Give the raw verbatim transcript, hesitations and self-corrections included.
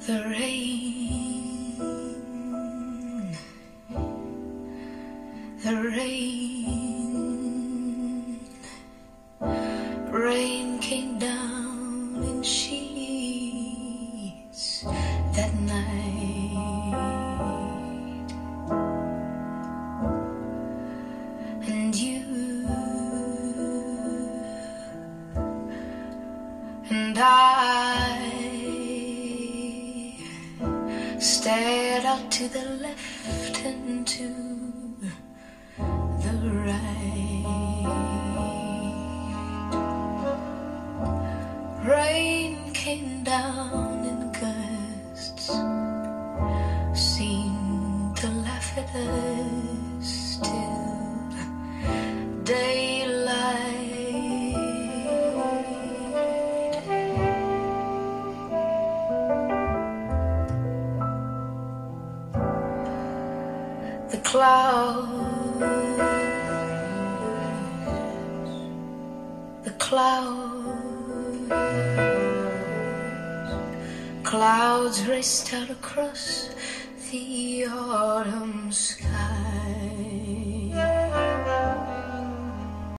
The rain, the rain, rain came down in sheets that night, and you and I stared out to the left and to the right. Rain came down in gusts, seemed to laugh at us till daylight. The clouds, the clouds, clouds raced out across the autumn sky.